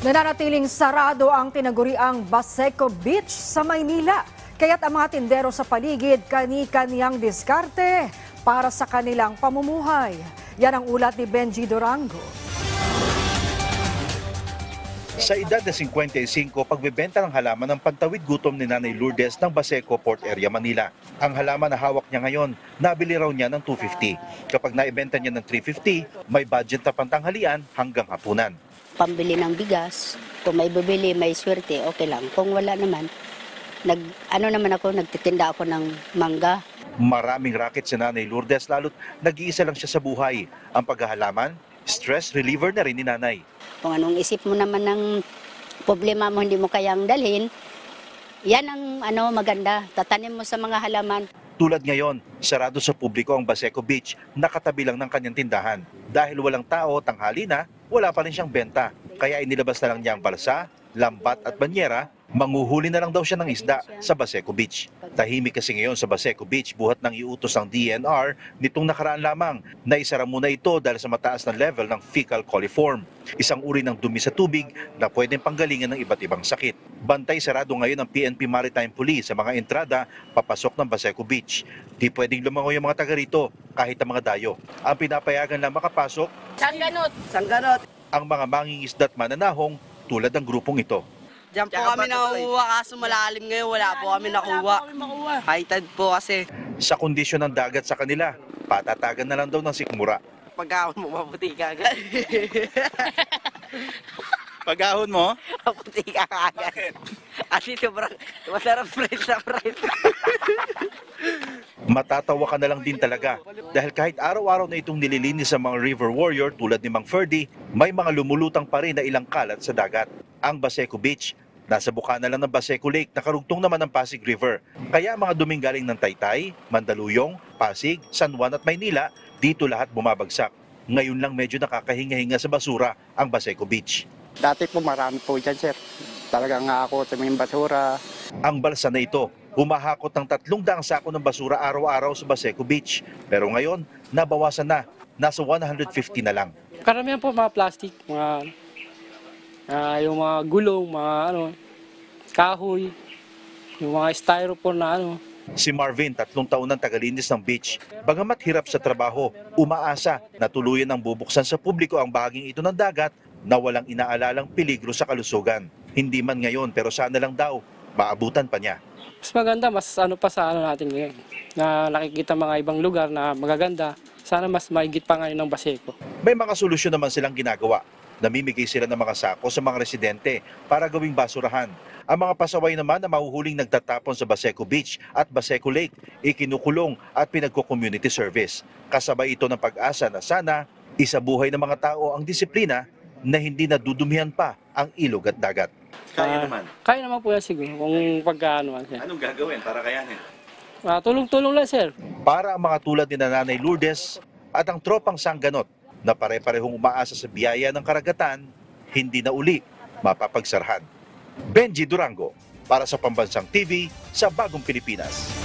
Nananatiling sarado ang tinaguriang Baseco Beach sa Maynila. Kaya't ang mga tindero sa paligid kani-kaniyang diskarte para sa kanilang pamumuhay. Yan ang ulat ni Benji Durango. Sa edad na 55, pagbebenta ng halaman ng pantawid gutom ni Nanay Lourdes ng Baseco Port Area, Manila. Ang halaman na hawak niya ngayon, nabili raw niya ng 250. Kapag naibenta niya ng 350, may budget na pantanghalian hanggang hapunan. Pambili ng bigas, kung may bibili, may swerte, okay lang. Kung wala naman, nagtitinda ako ng mangga. Maraming racket si Nanay Lourdes, lalo't nag-iisa lang siya sa buhay. Ang paghahalaman, stress reliever na rin ni Nanay. Kung anong isip mo naman ng problema mo, hindi mo kayang dalhin, yan ang maganda. Tatanim mo sa mga halaman. Tulad ngayon, sarado sa publiko ang Baseco Beach, nakatabi lang ng kanyang tindahan. Dahil walang tao, tanghali na, wala pa rin siyang benta. Kaya inilabas na lang niya ang balsa, lambat at banyera, manguhuli na lang daw siya ng isda sa Baseco Beach. Tahimik kasi ngayon sa Baseco Beach buhat ng iutos ng DNR nitong nakaraan lamang na isara muna ito dahil sa mataas na level ng fecal coliform, isang uri ng dumi sa tubig na pwedeng panggalingan ng iba't ibang sakit. Bantay sarado ngayon ng PNP Maritime Police sa mga entrada papasok ng Baseco Beach. Di pwedeng lumangoy ang mga taga rito kahit ang mga dayo. Ang pinapayagan lang makapasok, Sangganot. ang mga mangingisda at mananahong tulad ng grupong ito. Diyan po kami nakuha kaso malalim ngayon. Wala po kami nakuha. High tide po kasi. Sa kondisyon ng dagat sa kanila, patatagan na lang daw ng sikmura. Pagkahon mo, maputi ka agad. Pagahon mo? Maputi ka agad. Kasi sobrang masarap fresh na fresh. Matatawa ka na lang din talaga dahil kahit araw-araw na itong nililinis sa mga river warrior tulad ni Mang Ferdy, may mga lumulutang pa rin na ilang kalat sa dagat. Ang Baseco Beach, nasa bukana lang ng Baseco Lake na karugtong naman ng Pasig River. Kaya mga duming galing ng Taytay, Mandaluyong, Pasig, San Juan at Maynila, dito lahat bumabagsak. Ngayon lang medyo nakakahinga-hinga sa basura ang Baseco Beach. Dati po marami po dyan, sir. Talagang ako sa mga basura. Ang balsa na ito, humahakot ng 300 sako ng basura araw-araw sa Baseco Beach. Pero ngayon, nabawasan na. Nasa 150 na lang. Karamihan po mga plastic, yung mga gulong, mga kahoy, yung mga styrofoam na Si Marvin, 3 taon ng tagalinis ng beach. Bagamat hirap sa trabaho, umaasa na tuluyan ang bubuksan sa publiko ang bahaging ito ng dagat na walang inaalalang peligro sa kalusugan. Hindi man ngayon pero sana lang daw, maabutan pa niya. Mas maganda, mas pa sa natin ngayon. Na nakikita mga ibang lugar na magaganda, sana mas maigit pa ngayon ng Baseco. May mga solusyon naman silang ginagawa. Namimigay sila ng mga sako sa mga residente para gawing basurahan. Ang mga pasaway naman na mahuhuling nagtatapon sa Baseco Beach at Baseco Lake, ikinukulong at pinagko-community service. Kasabay ito ng pag-asa na sana isabuhay ng mga tao ang disiplina na hindi nadudumihan pa ang ilog at dagat. Kaya naman. Kaya naman po yan siguro kung sir. Anong gagawin para kayanin? Tulong-tulong lang, sir. Para ang mga tulad ni Nanay Lourdes at ang tropang Sangganot na pare-parehong umaasa sa biyaya ng karagatan, hindi na uli mapapagsarhan. Benji Durango, para sa Pambansang TV sa Bagong Pilipinas.